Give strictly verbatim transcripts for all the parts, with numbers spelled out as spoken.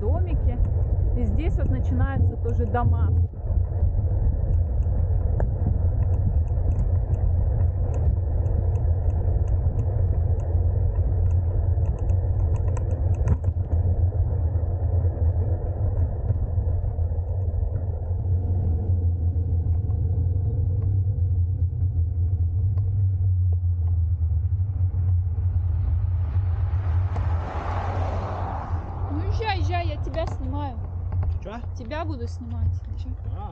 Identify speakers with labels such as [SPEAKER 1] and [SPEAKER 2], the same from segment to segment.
[SPEAKER 1] домики. И здесь вот начинаются тоже дома. Езжай, я тебя снимаю.
[SPEAKER 2] Что?
[SPEAKER 1] Тебя буду снимать. Че?
[SPEAKER 2] А.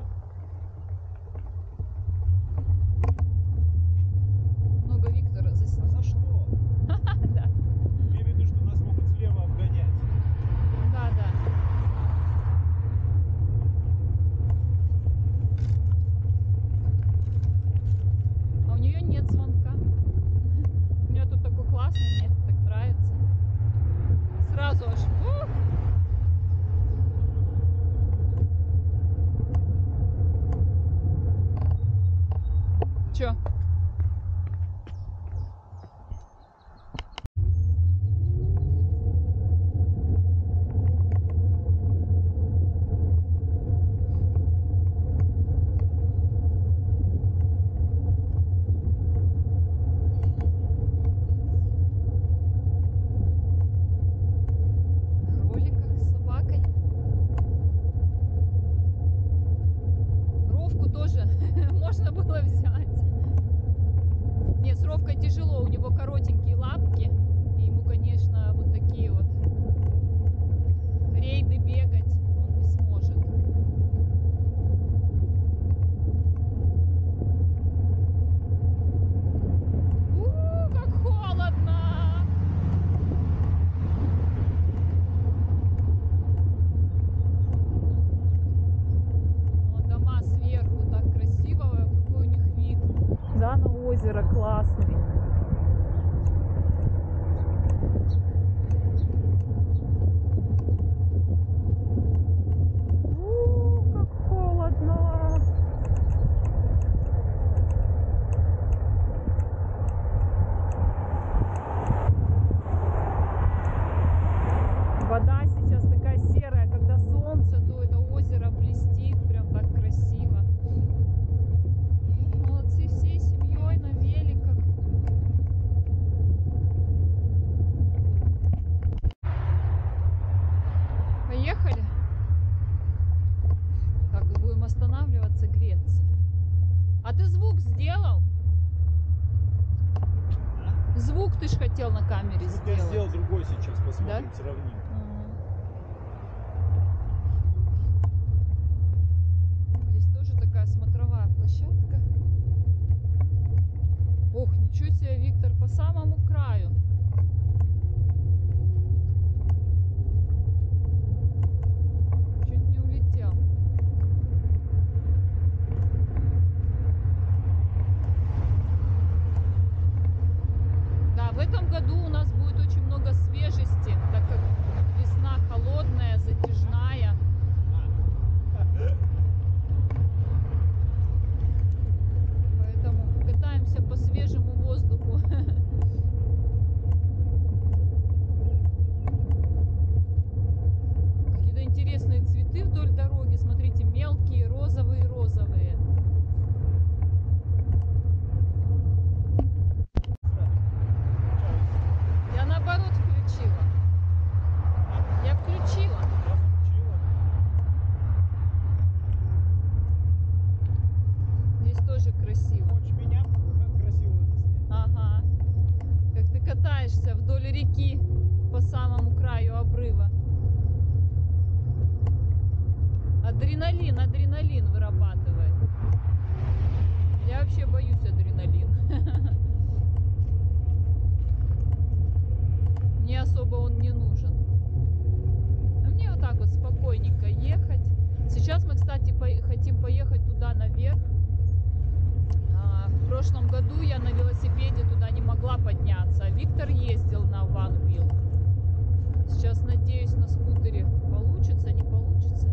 [SPEAKER 1] Много Виктора заснял.
[SPEAKER 2] А за что?
[SPEAKER 1] Да.
[SPEAKER 2] Имею в виду, что нас могут слева обгонять.
[SPEAKER 1] Да, да. А у нее нет звонка. У нее тут такой классный, мне это так нравится. Сразу аж. Ух! Чё? На роликах с собакой. Ровку тоже можно было взять. Нет, с Ровкой тяжело, у него коротенькие лапки. И ему, конечно, вот такие вот рейды бегать он не сможет. У-у-у, как холодно! Вон дома сверху, так красиво, какой у них вид. Да, на озеро классный. У, как холодно. Вода сейчас такая серая, когда солнце, то это озеро блестит, прям так красиво. Молодцы, всей семьей на великах. Поехали. Так, и будем останавливаться, греться. А ты звук сделал?
[SPEAKER 2] А?
[SPEAKER 1] Звук ты ж хотел на камере
[SPEAKER 2] Звук я
[SPEAKER 1] сделать.
[SPEAKER 2] сделал другой сейчас, посмотрим,
[SPEAKER 1] Да?
[SPEAKER 2] сравним.
[SPEAKER 1] Здесь тоже такая смотровая площадка. Ох, ничего себе, Виктор, по самому краю. Чуть не улетел. Да, в этом году у нас будет очень много свежести, так как весна холодная, затяжная. Поэтому катаемся по свежему воздуху. Какие-то интересные цветы вдоль дороги. Смотрите, мелкие, розовые-розовые. Я наоборот включила. Я включила.
[SPEAKER 2] Я включила.
[SPEAKER 1] Здесь тоже красиво.
[SPEAKER 2] Хочешь меня? Как красиво это снять.
[SPEAKER 1] Ага. Как ты катаешься вдоль реки по самому краю обрыва. Адреналин, адреналин вырабатывает. Я вообще боюсь адреналин. Мне особо он не нужен. А мне вот так вот спокойненько ехать. Сейчас мы, кстати, по хотим поехать туда наверх. А, в прошлом году я на велосипеде туда не могла подняться. А Виктор ездил на One Wheel. Сейчас надеюсь, на скутере получится, не получится.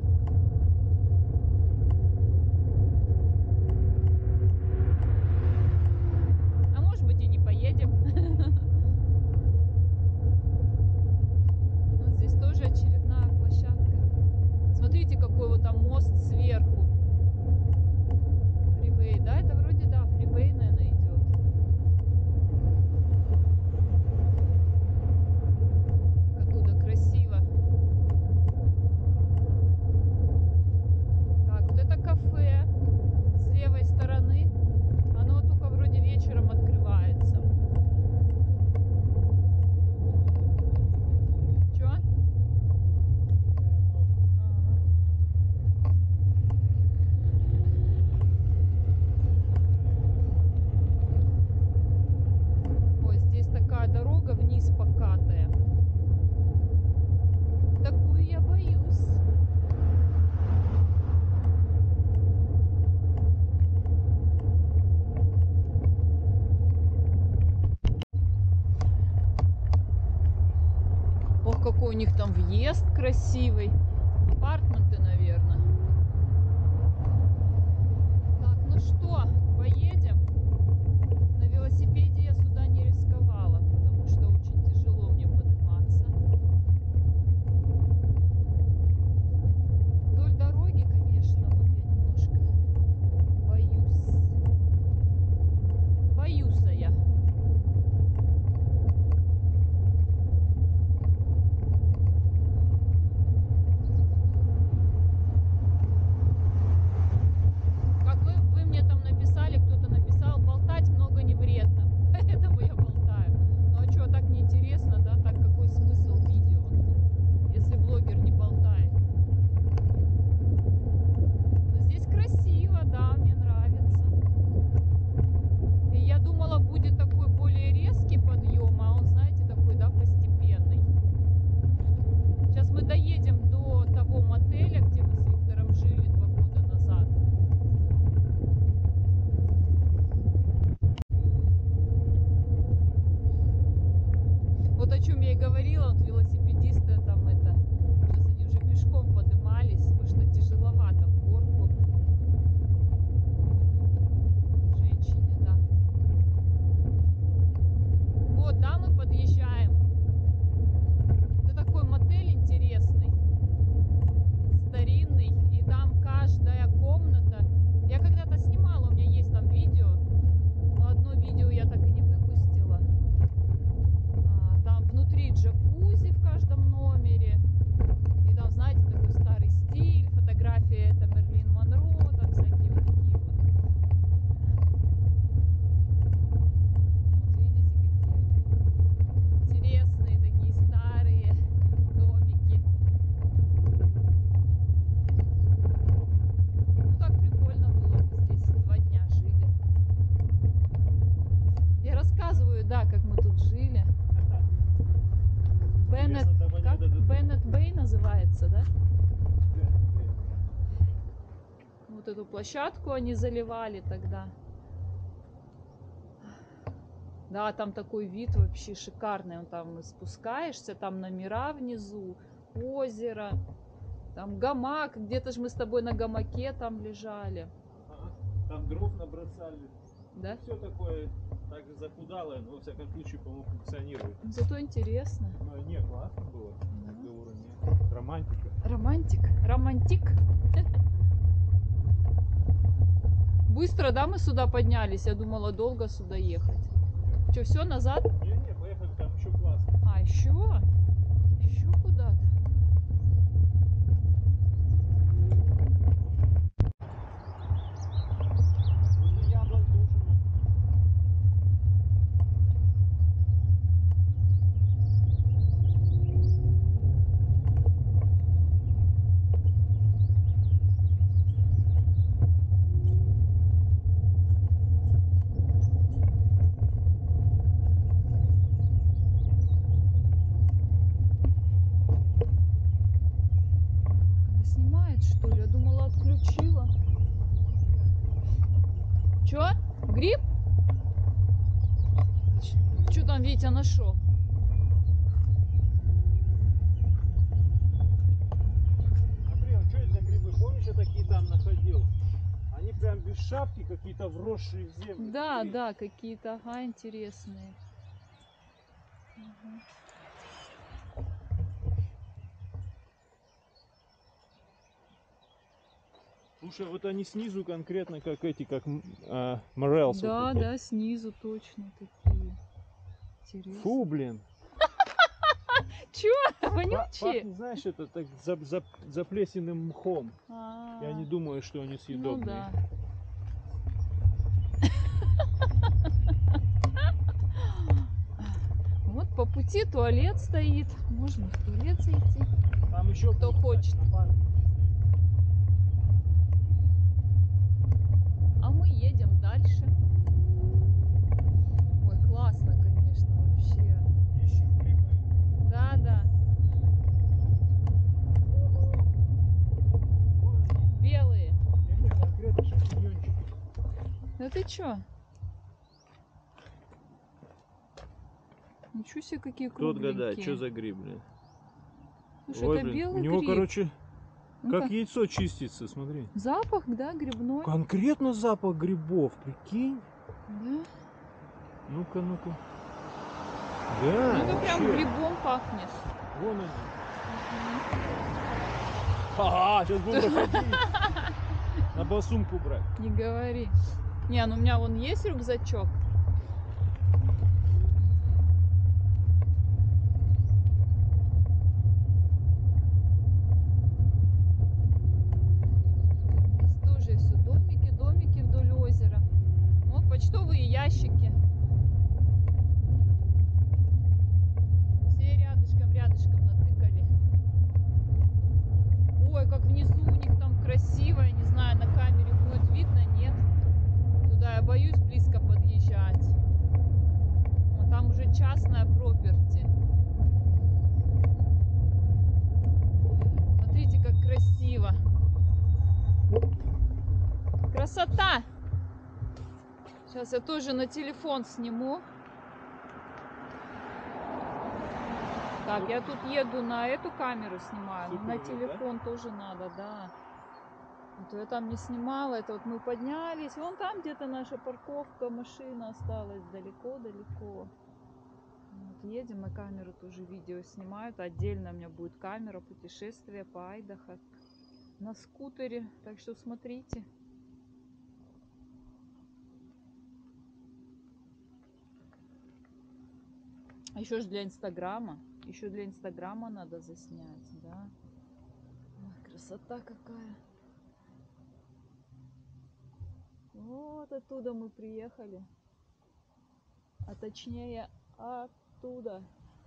[SPEAKER 1] А может быть и не поедем. Вот здесь тоже очередная площадка. Смотрите, какой вот там мост сверху. Фривей, да? Это вроде, да, фривей, наверное, идет. Как оттуда красиво. Так, вот это кафе с левой стороны. Оно только вроде вечером открывается. Чё? Ага. Ой, здесь такая дорога вниз покатая. Такую я боюсь. Ох, какой у них там въезд красивый. Апартменты, наверное. Так, ну что, поедем? На велосипеде я сюда не рисковала, потому что очень тяжело мне подниматься. Вдоль дороги, конечно, вот я немножко боюсь. Боюсь я. Как вы, вы мне там написали, кто-то написал, болтать много не вредно. Поэтому я болтаю. Ну а что, так неинтересно, да? Так какой смысл видео, если блогер не болтает? Но здесь красиво, да, мне нравится. И я думала, будет такой более резкий подъем, а он, знаете, такой, да, постепенный. Сейчас мы доедем до того мотеля, где мы с Виктором жили два года назад. Вот о чем я и говорила, вот велосипедисты там это, сейчас они уже пешком поднимались, потому что тяжеловато в горку. Женщине, да. Вот, да, мы подъезжаем. Это такой мотель интересный, старинный, и там каждая комната. Я когда-то снимала, у меня есть там видео, но одно видео я так и не выпустила. А, там внутри джакузи в каждом номере. И там, знаете, такой старый стиль, фотография это Мерлин Монро, там всякие вот такие вот. Вот видите, какие они интересные, такие старые домики. Ну так прикольно было, мы здесь два дня жили. Я рассказываю, да, как мы тут жили. Беннет, как? Беннет Бэй называется, да? Вот эту площадку они заливали тогда. Да, там такой вид вообще шикарный. Он там спускаешься, там номера внизу, озеро, там гамак. Где-то же мы с тобой на гамаке там лежали.
[SPEAKER 2] Ага. Там дров набросали.
[SPEAKER 1] Да?
[SPEAKER 2] Все такое так же захудалое, но во всяком случае, по-моему, функционирует.
[SPEAKER 1] Зато интересно.
[SPEAKER 2] Но не, классно было.
[SPEAKER 1] Да.
[SPEAKER 2] Разговора нет. Романтика.
[SPEAKER 1] Романтик. Романтик. Быстро, да, мы сюда поднялись? Я думала, долго сюда ехать. Что, все, назад?
[SPEAKER 2] Не-не, поехали, там еще классно.
[SPEAKER 1] А, еще? Еще куда-то?
[SPEAKER 2] Возле яблонь тоже.
[SPEAKER 1] Она снимает, что ли? Я думала, отключила. Че? Гриб? Что там Витя нашел?
[SPEAKER 2] Смотри, а что это за грибы? Помнишь, я такие там находил? Они прям без шапки, какие-то вросшие в землю.
[SPEAKER 1] Да,
[SPEAKER 2] Смотри.
[SPEAKER 1] да, какие-то, ага, интересные. Ага.
[SPEAKER 2] Слушай, вот они снизу конкретно как эти, как а, морелс.
[SPEAKER 1] Да,
[SPEAKER 2] вот
[SPEAKER 1] да, снизу точно такие. Интересно.
[SPEAKER 2] Фу, блин.
[SPEAKER 1] Чё?
[SPEAKER 2] Па-
[SPEAKER 1] Вонючие?
[SPEAKER 2] Пахнет, знаешь, это так за, за, заплесенным мхом.
[SPEAKER 1] А,
[SPEAKER 2] Я не думаю, что они
[SPEAKER 1] ну
[SPEAKER 2] съедобные.
[SPEAKER 1] да. Вот по пути туалет стоит. Можно в туалет зайти.
[SPEAKER 2] Там еще
[SPEAKER 1] Кто
[SPEAKER 2] будет,
[SPEAKER 1] хочет.
[SPEAKER 2] кстати, на парке.
[SPEAKER 1] А мы едем дальше. Ой, классно, конечно, вообще.
[SPEAKER 2] Ищем грибы.
[SPEAKER 1] Да, да.
[SPEAKER 2] Вон они.
[SPEAKER 1] Белые.
[SPEAKER 2] Не, не, конкретно шампиньончики.
[SPEAKER 1] Да ты чё? Ничего себе, какие
[SPEAKER 2] Кто
[SPEAKER 1] кругленькие.
[SPEAKER 2] отгадает, что за гриб, блин?
[SPEAKER 1] Слушай,
[SPEAKER 2] Ой,
[SPEAKER 1] это
[SPEAKER 2] блин,
[SPEAKER 1] белый
[SPEAKER 2] у него,
[SPEAKER 1] гриб.
[SPEAKER 2] короче,
[SPEAKER 1] Ну-ка.
[SPEAKER 2] как яйцо чистится, смотри.
[SPEAKER 1] Запах, да, грибной?
[SPEAKER 2] Конкретно запах грибов, прикинь.
[SPEAKER 1] Да.
[SPEAKER 2] Ну-ка, ну-ка.
[SPEAKER 1] Ну,
[SPEAKER 2] Да,
[SPEAKER 1] это прям
[SPEAKER 2] вообще.
[SPEAKER 1] грибом пахнет.
[SPEAKER 2] Вон они. Ага, сейчас будем проходить. Надо сумку брать.
[SPEAKER 1] Не говори. Не, ну у меня вон есть рюкзачок. Здесь тоже все домики, домики вдоль озера. Вот почтовые ящики. Все рядышком, рядышком натыкали. Ой, как внизу у них там красиво. Я не знаю, на камере будет видно, нет. Туда я боюсь близко подъезжать. Вон, там уже частная проперти. Смотрите, как красиво. Красота! Сейчас я тоже на телефон сниму. Так, я тут еду на эту камеру снимаю, но на
[SPEAKER 2] Супер,
[SPEAKER 1] телефон тоже надо, да. А то я там не снимала, это вот мы поднялись. Вон там где-то наша парковка, машина осталась далеко-далеко. Вот, едем, на камеру тоже видео снимают. Отдельно у меня будет камера путешествия по Айдахо на скутере. Так что смотрите. Еще же для Инстаграма. Еще для Инстаграма надо заснять, да. Ой, красота какая. Вот оттуда мы приехали. А точнее оттуда.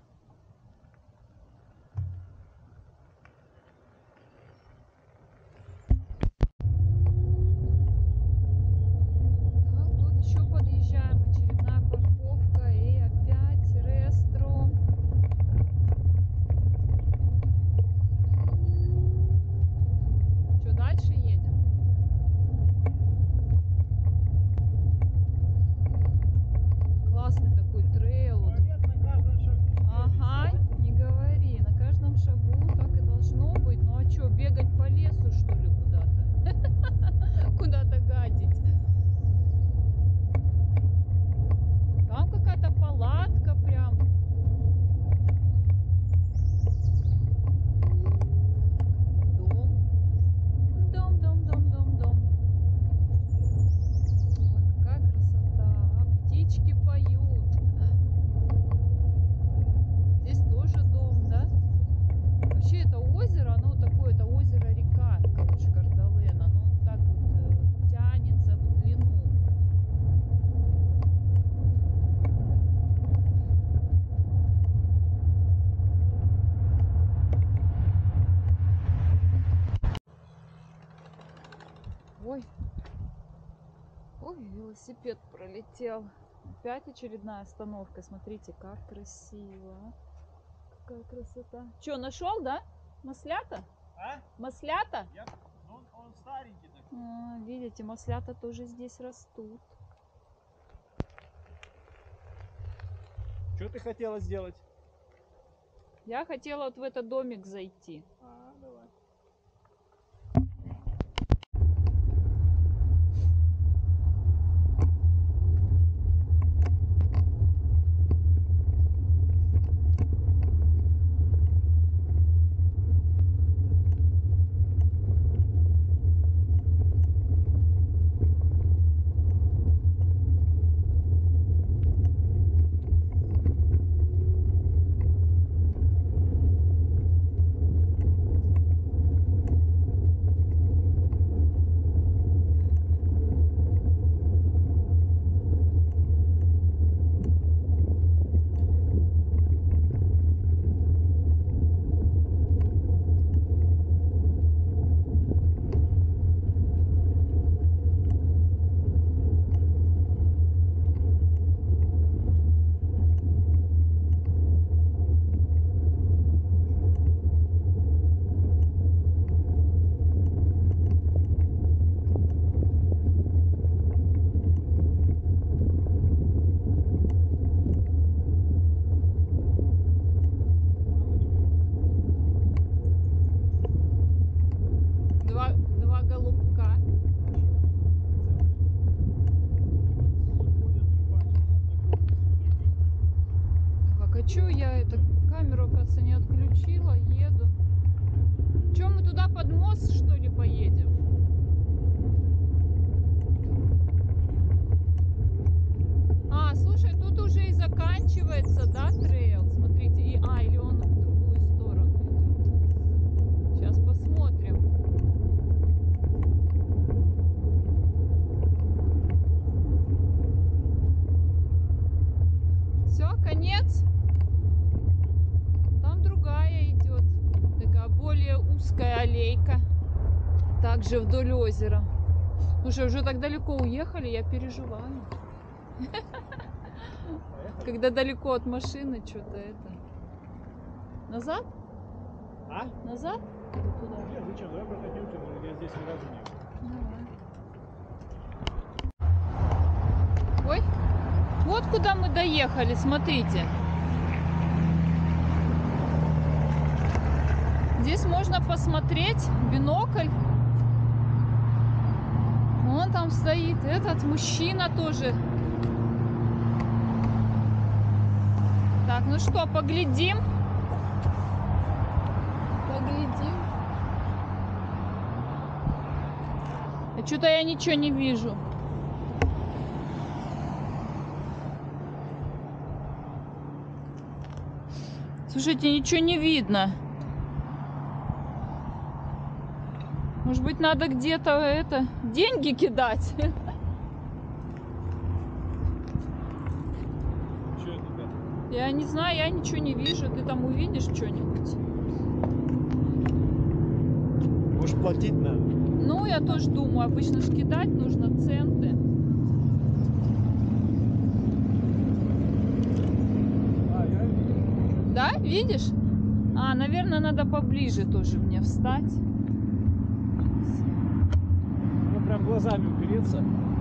[SPEAKER 1] Так, вот еще подъезжаем. Очередная парковка. И опять реструм. Что, дальше едем? Классный такой трейл. Вот.
[SPEAKER 2] Туалет на каждом шагу.
[SPEAKER 1] Ага, не говори. На каждом шагу так и должно быть. Ну а что, бегать по лесу, что ли, куда-то? Куда-то гадить. Там какая-то палатка прям. Дом. Дом, дом, дом, дом, дом. Ой, какая красота. А птички поют. Здесь тоже дом, да? Вообще это озеро, оно такое, это озеро-река, короче, Кардален. Оно вот так вот э, тянется в длину. Ой. Ой, велосипед пролетел. Опять очередная остановка. Смотрите, как красиво. Какая красота. Че, нашел, да? Маслята?
[SPEAKER 2] А?
[SPEAKER 1] Маслята?
[SPEAKER 2] Я... ну, он, он старенький такой.
[SPEAKER 1] А, видите, маслята тоже здесь растут.
[SPEAKER 2] Что ты хотела сделать?
[SPEAKER 1] Я хотела вот в этот домик зайти.
[SPEAKER 2] А, давай.
[SPEAKER 1] чё я это камеру, оказывается, не отключила, еду. Чё, мы туда под мост, что ли, поедем? А, слушай, тут уже и заканчивается, да, трейл? Смотрите, и, а, или он в другую сторону идет. Сейчас посмотрим. Все, конец. Там другая идет, такая более узкая аллейка, также вдоль озера. Слушай, уже так далеко уехали, я переживаю. Когда далеко от машины, что-то это. Назад?
[SPEAKER 2] А?
[SPEAKER 1] Назад? Или туда?
[SPEAKER 2] Нет, зачем? Давай прокатимся, я здесь ни разу не был.
[SPEAKER 1] Давай. Ой, вот куда мы доехали, смотрите. Здесь можно посмотреть бинокль. Вон там стоит этот мужчина тоже. Так, ну что, поглядим? Поглядим. А что-то я ничего не вижу. Слушайте, ничего не видно. Может быть, надо где-то это деньги кидать?
[SPEAKER 2] Что это такое?
[SPEAKER 1] Я не знаю, я ничего не вижу. Ты там увидишь что-нибудь?
[SPEAKER 2] Может, платить надо?
[SPEAKER 1] Ну, я тоже думаю, обычно ж кидать нужно центы.
[SPEAKER 2] А, я вижу.
[SPEAKER 1] Да, видишь? А, наверное, надо поближе тоже мне встать.
[SPEAKER 2] Ну, прям глазами упереться.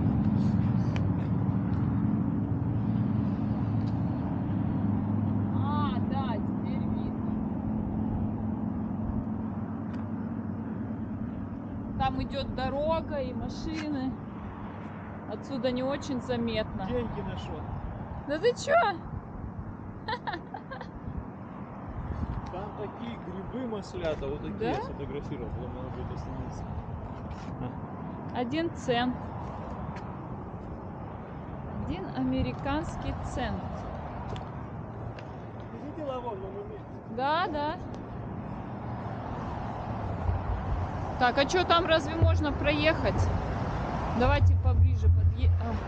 [SPEAKER 1] А, да, теперь видно. Там идет дорога и машины. Отсюда не очень заметно.
[SPEAKER 2] Деньги нашел.
[SPEAKER 1] Да ты чё?
[SPEAKER 2] Там такие грибы маслята, вот такие
[SPEAKER 1] Да?
[SPEAKER 2] я сфотографировал, потом надо будет остановиться.
[SPEAKER 1] Один цент. Один американский цент.
[SPEAKER 2] Ты видела вон на моменте?
[SPEAKER 1] Да, да. Так, а что там, разве можно проехать? Давайте поближе подъедем.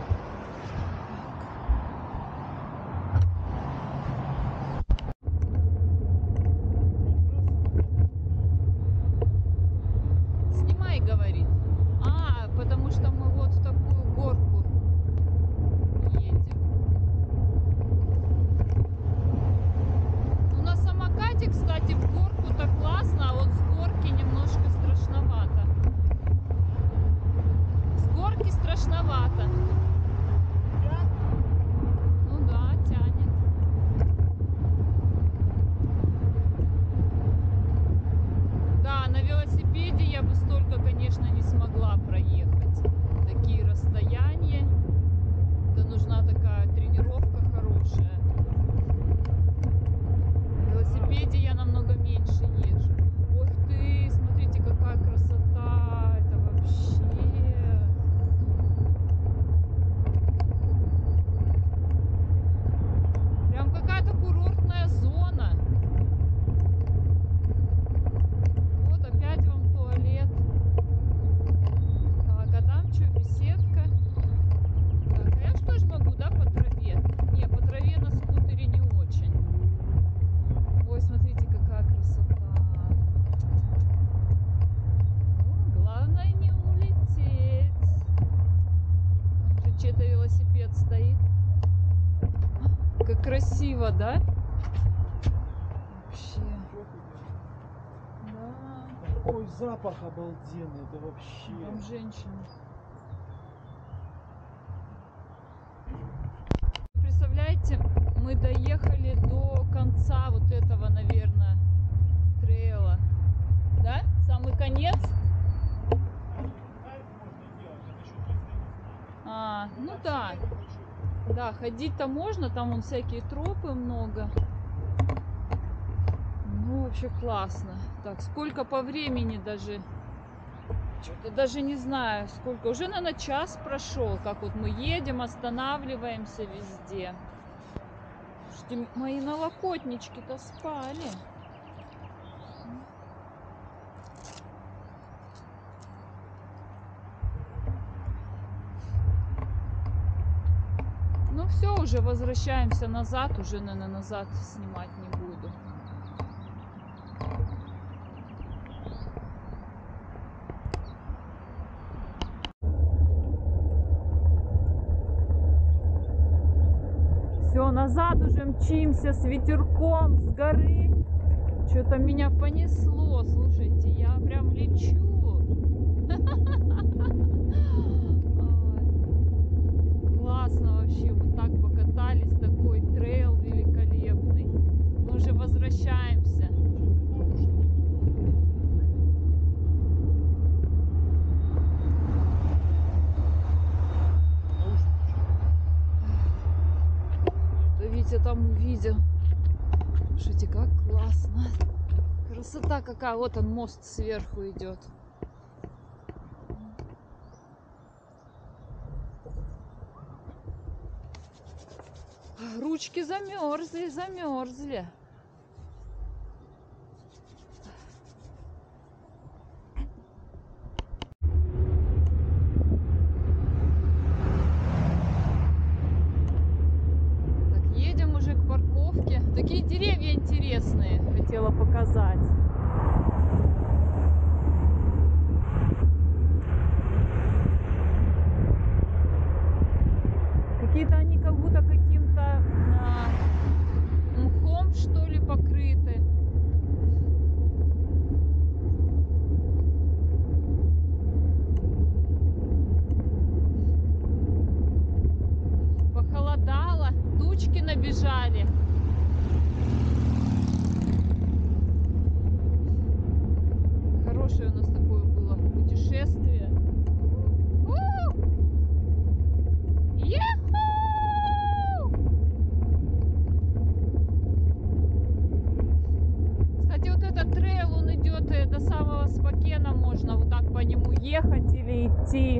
[SPEAKER 1] Снимай, говорит. А, потому что мы вот в такую горку едем. Ну, на самокате, кстати, в горку-то классно, а вот с горки немножко страшновато. С горки страшновато. Ну да, тянет. Да, на велосипеде я бы столько, конечно, не смогла проехать. Такие расстояния. Это нужна такая тренировка хорошая. На велосипеде я намного меньше езжу. Ух ты, смотрите, какая красота. Это вообще... Прям какая-то курортная зона. Вот опять вам туалет. Так, а там что, беседка? Так, а я что ж могу, да, по траве? Не, по траве на скутере не очень. Ой, смотрите, какая красота. Ну, главное не улететь. Уже чей-то велосипед стоит. Как красиво, да? Вообще. Да.
[SPEAKER 2] Какой запах обалденный, это вообще.
[SPEAKER 1] Там женщина. Представляете, мы доехали до конца вот этого, наверное, трейла. Да? Самый конец? А, ну да. Да, ходить-то можно, там вон всякие тропы много. вообще классно. Так, сколько по времени даже? Что-то даже не знаю, сколько. Уже, наверное, час прошел, как вот мы едем, останавливаемся везде. Слушайте, мои налокотнички-то спали. Ну все, уже возвращаемся назад. Уже, наверное, назад снимать не буду. Все, назад уже мчимся с ветерком, с горы. Что-то меня понесло, слушайте, я прям лечу. Классно вообще, вот так покатались, такой трейл великолепный. Мы уже возвращаемся. Витя там увидел. Слушайте, как классно. Красота какая. Вот он, мост сверху идет. Ручки замерзли, замерзли. Так, едем уже к парковке. Такие деревья интересные. Хотела показать. Какие-то они как будто каким-то а, мхом, что ли, покрыты. Похолодало, тучки набежали. Хорошее у нас такое было путешествие. Кстати, вот этот трейл, он идет до самого Спокена, можно вот так по нему ехать или идти.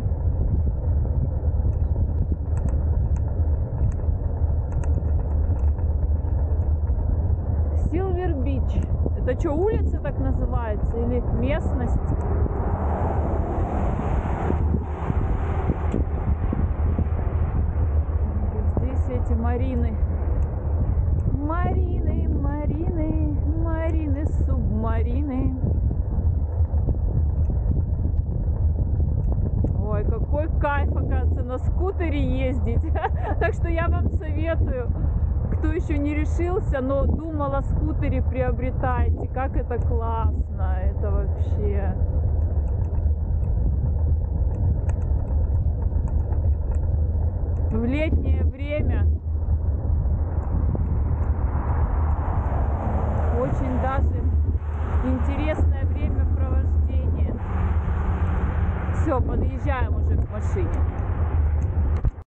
[SPEAKER 1] Силвер-Бич. Это что, улица так называется или местность? Здесь эти марины. Марины, марины, марины, субмарины. Ой, какой кайф, оказывается, на скутере ездить. Так что я вам советую, кто еще не решился, но думал о скутере, приобретайте. Как это классно, это вообще. В летнее время очень даже интересное времяпровождение. Все, подъезжаем уже к машине.